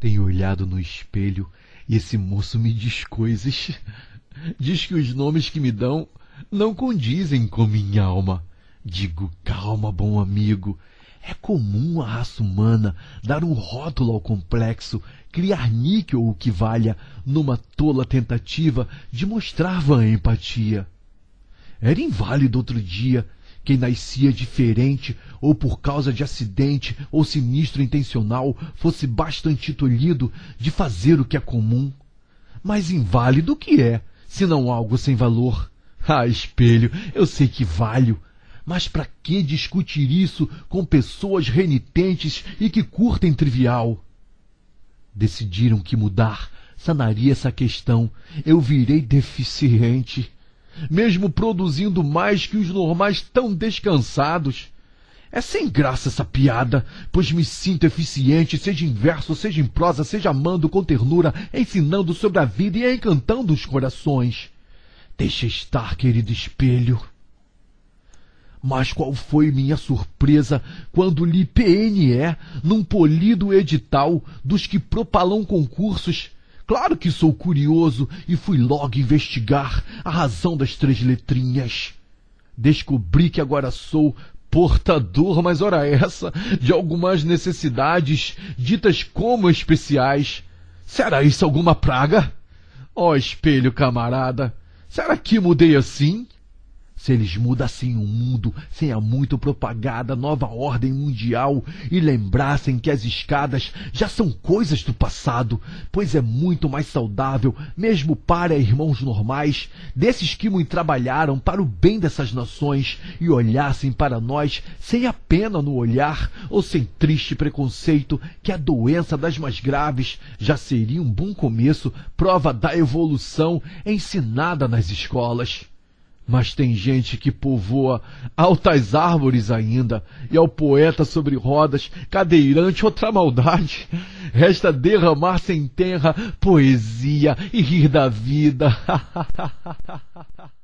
Tenho olhado no espelho e esse moço me diz coisas. Diz que os nomes que me dão não condizem com minha alma. Digo, calma, bom amigo. É comum à raça humana dar um rótulo ao complexo, criar níquel o que valha, numa tola tentativa de mostrar vã empatia. Era inválido outro dia quem nascia diferente, ou por causa de acidente ou sinistro intencional, fosse bastante tolhido de fazer o que é comum. Mas inválido o que é, se não algo sem valor? Ah, espelho, eu sei que valho. Mas para que discutir isso com pessoas renitentes e que curtem trivial? Decidiram que mudar sanaria essa questão. Eu virei deficiente, mesmo produzindo mais que os normais tão descansados. É sem graça essa piada, pois me sinto eficiente, seja em verso, seja em prosa, seja amando com ternura, ensinando sobre a vida e encantando os corações. Deixa estar, querido espelho. Mas qual foi minha surpresa quando li PNE num polido edital dos que propalam concursos. Claro que sou curioso e fui logo investigar a razão das 3 letrinhas. Descobri que agora sou portador, mas ora essa, de algumas necessidades ditas como especiais. Será isso alguma praga? Ó espelho camarada, será que mudei assim? Se eles mudassem o mundo sem a muito propagada nova ordem mundial e lembrassem que as escadas já são coisas do passado, pois é muito mais saudável, mesmo para irmãos normais, desses que muito trabalharam para o bem dessas nações e olhassem para nós sem a pena no olhar ou sem triste preconceito que a doença das mais graves já seria um bom começo, prova da evolução ensinada nas escolas. Mas tem gente que povoa altas árvores ainda, e ao poeta sobre rodas, cadeirante, outra maldade. Resta derramar sem terra poesia e rir da vida.